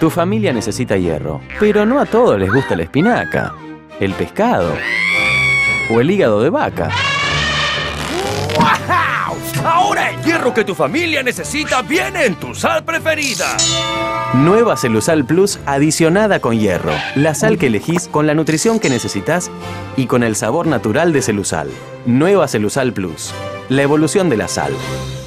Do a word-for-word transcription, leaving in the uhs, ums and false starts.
Tu familia necesita hierro, pero no a todos les gusta la espinaca, el pescado o el hígado de vaca. ¡Wow! Ahora el hierro que tu familia necesita viene en tu sal preferida. Nueva Celusal Plus adicionada con hierro. La sal que elegís con la nutrición que necesitas y con el sabor natural de Celusal. Nueva Celusal Plus. La evolución de la sal.